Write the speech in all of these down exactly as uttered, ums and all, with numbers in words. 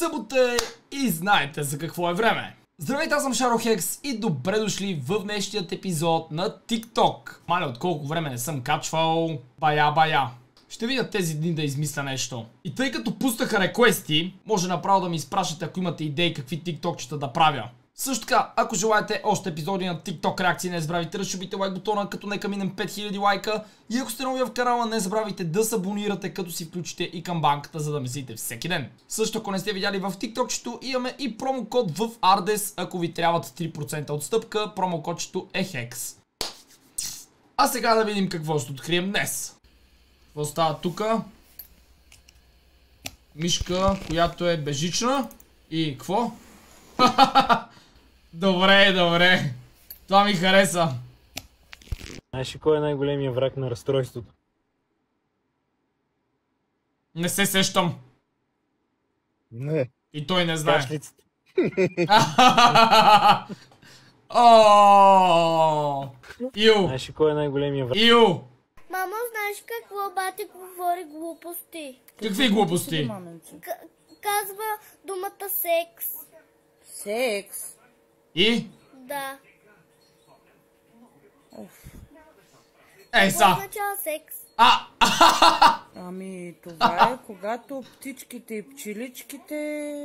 Събота е и знаете за какво е време. Здравейте, аз съм Шарохекс и добре дошли в днешният епизод на TikTok. Маля, от колко време не съм качвал. Бая-бая. Ще видя тези дни да измисля нещо. И тъй като пуснаха реквести, може направо да ми изпращате, ако имате идеи какви тиктокчета да правя. Също така, ако желаете още епизоди на TikTok реакции, не забравяйте да шубите лайк бутона, като нека минем пет хиляди лайка. И ако сте нови в канала, не забравяйте да се абонирате, като си включите и камбанката, за да ме видите всеки ден. Също, ако не сте видяли в TikTokчето, имаме и промокод в Ардес, ако ви трябват три процента отстъпка. Промокодчето е Хекс. А сега да видим какво ще открием днес. Какво става тука? Мишка, която е бежична. И какво? Добре, добре. Това ми хареса. Знаеш ли кой е най-големия враг на разстройството? Не се сещам. Не. И той не знае. Кашлицата. Ооо. Ю. Знаеш ли кой е най-големия враг? Ю. Мамо, знаеш какво бати говори глупости? Какви глупости? К- казва думата секс. Секс? И? Да. Ей, Какво са. означава секс? А! Ами, това е когато птичките и пчеличките...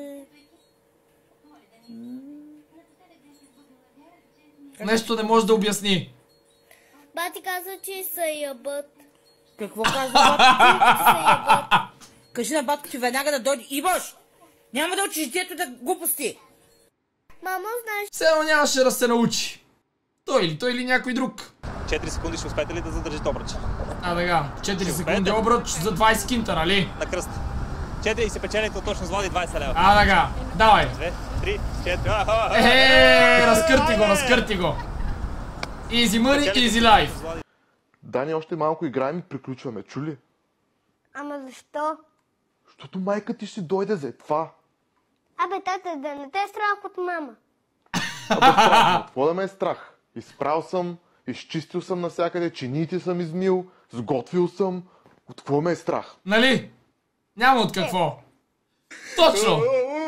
Нещо не може да обясни. Бати казва, че се ябът. Какво казва батко? Че се ябът. Кажи на батко ти веднага да дойде. Ивош! Няма да учиш детето да глупости! Мамо, знаеш... Все едно нямаше да се научи. Той или той или някой друг. четири секунди ще успеете ли да задържите обръч? А, така. четири Ще секунди успеете? обръч за двайсет кинта, нали? На кръст. четири и се печелите от точно с Влади двайсет лева. А, така. Давай. две, три, четири. Ехе, разкърти го, разкърти го. Easy money, easy life. Дани, още малко играем и приключваме, чули? Ама защо? Защото майка ти ще дойде за това. Абе, тата, да не те е страх от мама. Абе, страх, какво да ме е страх? Изпрал съм, изчистил съм навсякъде, чиниите съм измил, сготвил съм. От какво ме е страх? Нали? Няма от какво. Точно.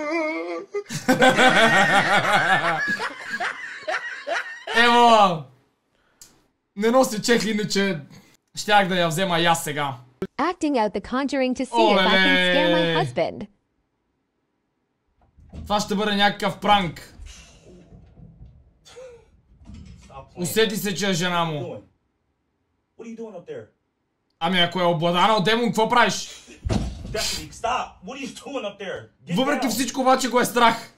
Ево. Не носи чех, иначе щях да я взема и аз сега. Acting out the conjuring to see if I can scare my Оле! husband. Това ще бъде някакъв пранк. Усети се, че е жена му. What are you doing up there? Ами ако е обладана от демон, какво правиш? Destiny, stop! What are you doing up there? Get Въпреки down. всичко обаче го е страх.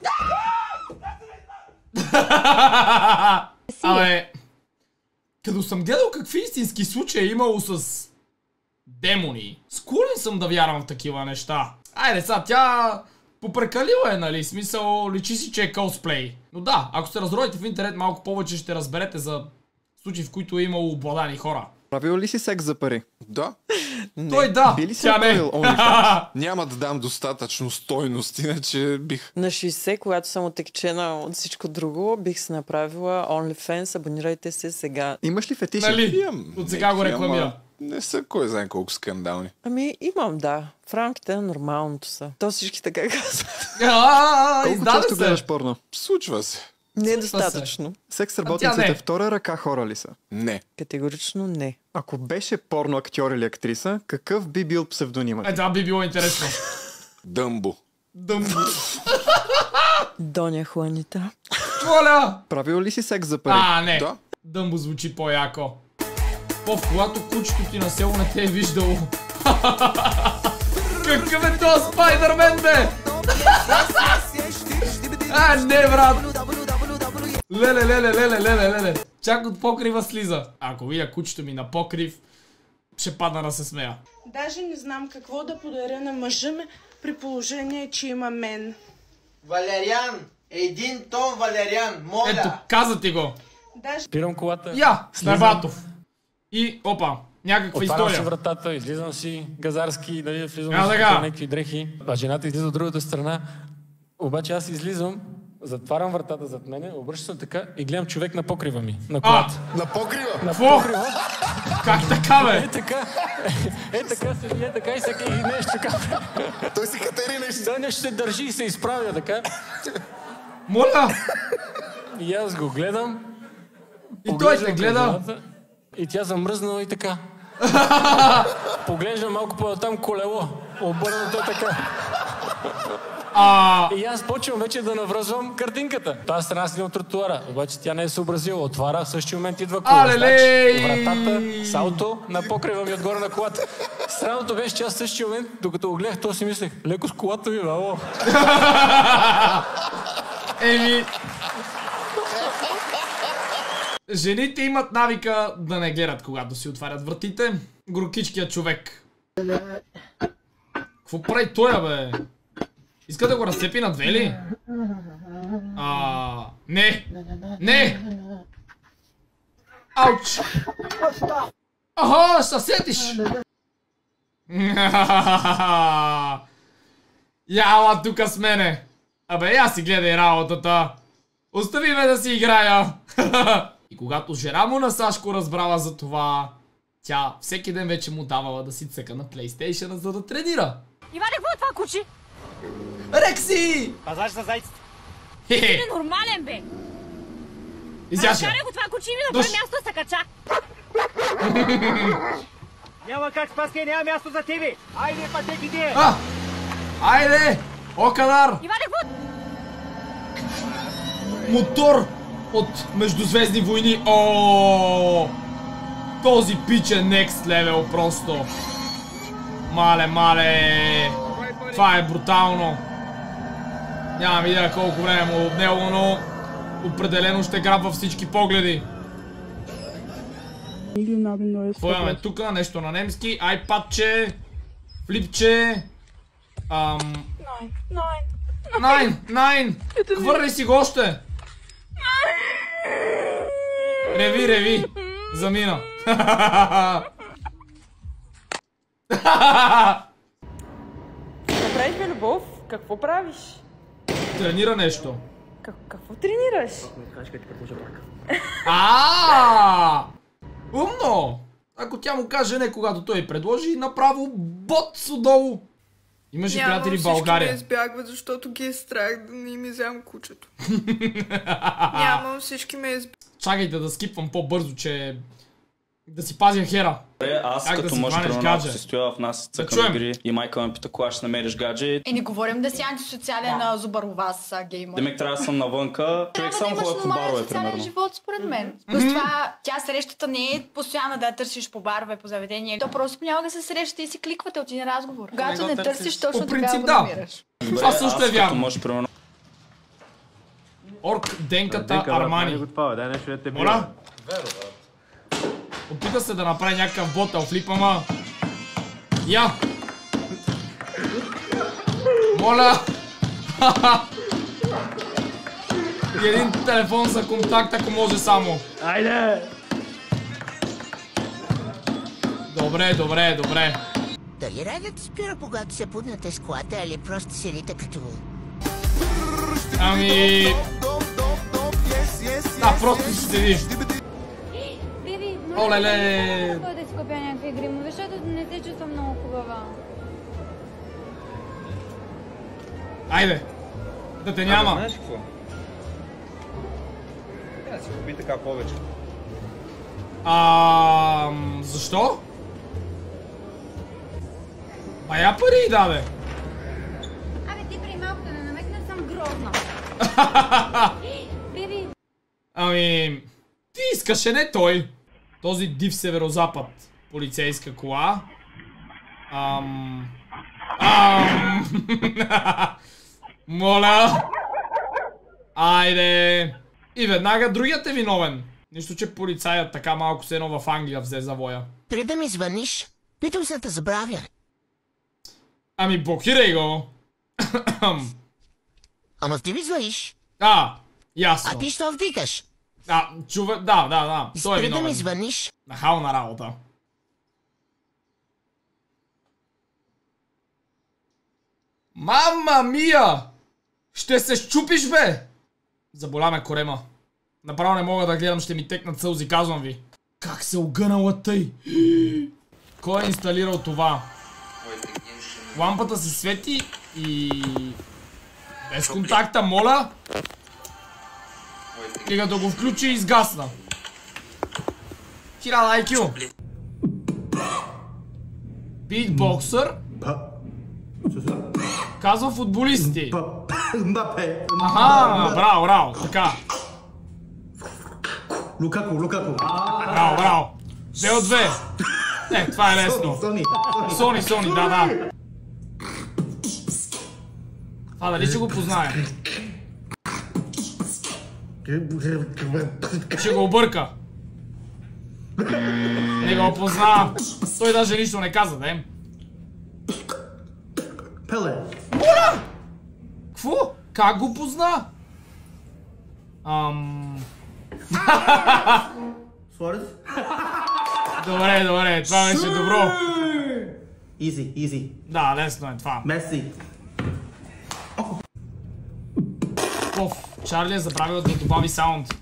Абе, като съм гледал какви истински случаи е имало с демони, склонен съм да вярвам в такива неща. Айде сега, тя попрекалила е, нали, смисъл, личи си, че е косплей. Но да, ако се разровите в интернет малко повече, ще разберете за случаи, в които е имало обладани хора. Правил ли си секс за пари? Да. Не. Той да, Би ли си тя не. направил OnlyFans? Няма да дам достатъчно стойност, иначе бих... На шейсет, когато съм отекчена от всичко друго, бих се направила OnlyFans, абонирайте се сега. Имаш ли фетиши? Нали? Имам От сега го някакви, рекламира. ама Не са кой знае колко скандални. Ами имам, да. В рамките на нормалното са. То всички така казват. А, Колко издаде често се. гледаш порно? Случва се. Недостатъчно. Секс тя работниците не. втора ръка хора ли са? Не. Категорично не. Ако беше порно актьор или актриса, какъв би бил псевдонимът? Е, това би било интересно. Дъмбо. Дъмбо. Доня Хуанита. Моля! Правил ли си секс за пари? А, не. Да. Дъмбо звучи по-яко. Пов, когато кучето ти на село не те е виждало. Какъв е този Спайдърмен, бе? А, не, брат! Леле, леле, леле, леле, леле. Чак от покрива слиза. Ако видя кучето ми на покрив, ще падна да се смея. Даже не знам какво да подаря на мъжа ми, при положение, че има мен. Валериан! Един тон валериан! Моля! Ето, каза ти го. Даже... Спирам колата. Я, слизам. Снайбатов. И, опа, някаква Отварям си история. вратата, излизам си газарски, нали, влизам А, в така. някакви дрехи. А жената излиза от другата страна. Обаче аз излизам, затварям вратата зад мене, обръщам се така и гледам човек на покрива ми, на колата. На покрива? На Какво? покрива. Как така, бе? Е така, е така седи, е така и всеки и нещо така. Той си катери нещо. Той нещо се държи и се изправя така. Моля! И аз го гледам. И той те гледа. И тя замръзнала и така. Поглежда малко по-там колело. Обърнато е така. А... И аз почвам вече да навръзвам картинката. Тази страна седи от тротуара, обаче тя не е съобразила. Отваря, в същия момент идва кола. Значи, вратата, салто, на покрива ми отгоре на колата. Странното беше, че аз в същия момент, докато го гледах, то си мислех, леко с колата ми, бао. Еми... Жените имат навика да не гледат, когато си отварят вратите. Горкичкият човек. Какво прави той, бе? Иска да го разцепи на две ли? А, не! Не! Ауч! Аха, ще сетиш! Яла тука с мене! Абе, я си гледай работата! Остави ме да си играя! И когато жена му на Сашко разбрала за това, тя всеки ден вече му давала да си цъка на PlayStation, за да тренира. Иване, какво е това куче? Рекси! Пазаш за зайците. Ти не нормален, бе! Изяша! Разкарай го това куче и ми на това място да се кача! Няма как, Спаски, няма място за тебе! Айде, пътек иди! А! Айде! Оканар! Иване, какво? Мотор от Междузвездни войни. О! Този пич е next level просто. Мале, мале. Това е брутално. Нямам идея колко време му отнело, но определено ще грабва всички погледи. Какво имаме тук? Нещо на немски. Айпадче. Флипче. Ам... Найн! Найн! Хвърли си го още! Реви, реви! Замина! Направиш ли любов? Какво правиш? Тренира нещо. Какво тренираш? Ааа! Умно! Ако тя му каже не, когато той предложи, направо бот отдолу. Имаш ли приятели в България? Нямам, всички ме избягват, защото ги е страх да не ми вземам кучето. Нямам, всички ме избягват. Чакайте да скипвам по-бързо, че... Да си пазя хера. Аз как като да мъж, примерно, ако се стоя в нас цъкам игри и майка ме пита кога ще намериш гадже. Е, не говорим да си антисоциален да. Зубър у вас, геймър. Демек трябва да съм навънка. Човек само ходят по барове, примерно. Живот, според мен. Плюс това, тя срещата не е постоянно да я търсиш по барове, по заведения. То просто понякога се срещате и си кликвате от един разговор. Когато не търсиш, точно тогава го намираш. Това също е вярно. Мъж, примерно. Орк Денката Армани. Моля? Опита се да направи някакъв ботъл флип, ама... Я! Моля! И един телефон за контакт, ако може само. Айде! Добре, добре, добре. Дали радият спира, когато се пуднете с колата, или просто седите като... Ами... Да, просто си седи. Олеле! Мога да си купя някакви игри, но защото не се чувствам много хубава. Айде! Да те няма! Знаеш какво? Тя да си купи така повече. Ам... Защо? Бая пари даде! Абе, ти при малко да не намекна, съм грозна. Биби! Ами... Ти искаше, не той! Този див северозапад. Полицейска кола. Ам... Ам... Моля! Айде! И веднага другият е виновен. Нищо, че полицаят така малко се едно в Англия взе завоя. Преди да ми звъниш, питам се да забравя. Ами блокирай го. Ама ти ми звъниш. А, ясно. А ти що вдикаш? А, чува... Да, да, да. Той е Спри да виновен. ми звъниш. Нахална работа. Мама мия! Ще се щупиш, бе! Заболя ме корема. Направо не мога да гледам, ще ми текнат сълзи, казвам ви. Как се огънала тъй? Кой е инсталирал това? Лампата се свети и... без контакта, моля. И като го включи, изгасна. хиляда ай кю. Битбоксър. Казва футболисти. Аха, браво, браво, така. Лукако, Лукако. Браво, браво. Две от две. Не, това е лесно. Сони, Сони, Сони, да, да. Това дали ще го познае? Ще го обърка. Не го познава. Той даже нищо не каза, да им. Пеле. Моля! Кво? Как го позна? Ам... Суарес? Добре, добре, това беше добро. Изи, изи. Да, лесно е това. Меси. Оф, Чарли е забравил да добави саунд.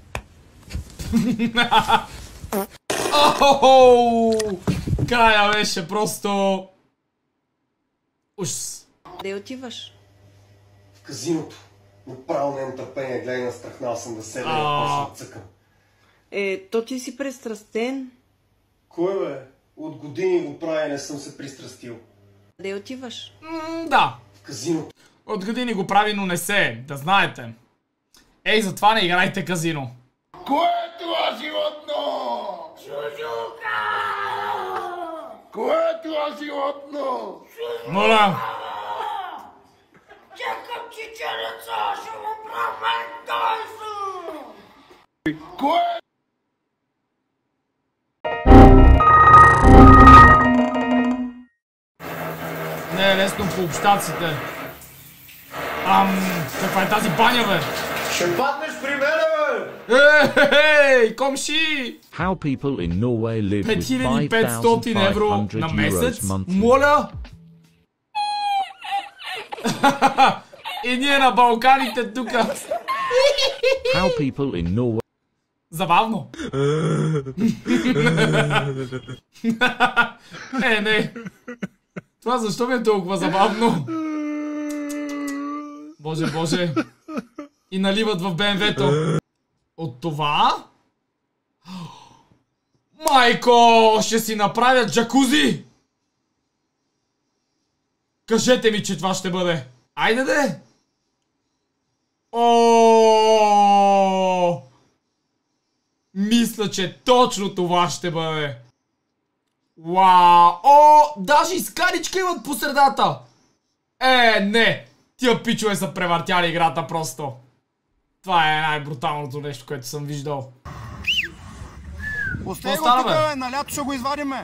Охо! Края беше просто... Ужас. Къде отиваш? В казиното. Направо нямам търпение, гледай, настрахнал съм да седя и да почна да цъкам. Е, то ти си пристрастен. Кой бе? От години го правя и не съм се пристрастил. Къде отиваш? М, да. В казиното. От години го прави, но не се, да знаете. Ей, затова не играйте казино. Кое е това животно? Жужука! Кое е това животно? Моля! Чакам чичелеца, ще му правя дойсо! Кое е? Не е лесно по общаците. Ам, каква е тази баня, бе? Ще паднеш при мене, бе! Ей, комши! How people in Norway live пет with хиляди и five петстотин thousand евро five hundred на euros месец? monthly. Моля! И ние на Балканите тука. How people in Norway. Забавно. Е, не. Това защо ми е толкова забавно? Боже, боже. И наливат в Б М В-то. От това? Майко, ще си направят джакузи! Кажете ми, че това ще бъде. Айде де! О! Мисля, че точно това ще бъде. Вау! О! Даже и скаричка имат по средата! Е, не! Тия пичове са превъртяли играта просто. Това е най-бруталното нещо, което съм виждал. Остави го тук, бе, на лято ще го извадиме.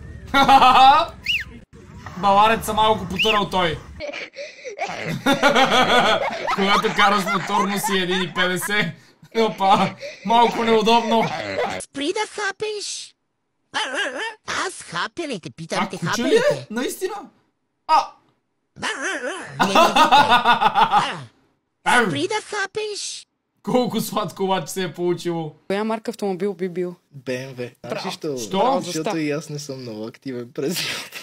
Баларец са малко потърал той. Когато караш моторно си един и петдесет. Опа, малко неудобно. Спри да хапеш. Аз хапя ли те, питам те, хапя ли ли е? те? Наистина? А! Не ми Спри да хапеш. Колко сладко обаче се е получило. Коя марка автомобил би бил? Б М В. Знаеш що? Що? Защото и аз не съм много активен през живота.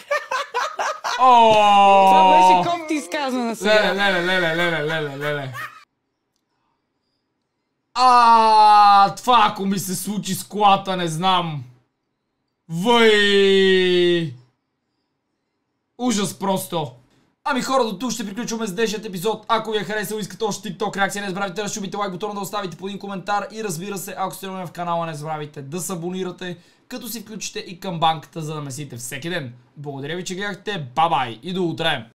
Това беше колко ти изказвана сега. Леле, леле, леле, леле, леле, леле. А, това ако ми се случи с колата, не знам. Въй! Ужас просто. Ами хора, до тук ще приключваме с днешният епизод. Ако ви е харесал, искате още TikTok реакция, не забравяйте да щупите лайк бутона, да оставите по един коментар и разбира се, ако сте нови в канала, не забравяйте да се абонирате, като си включите и камбанката, за да месите всеки ден. Благодаря ви, че гледахте. Бай-бай и до утре!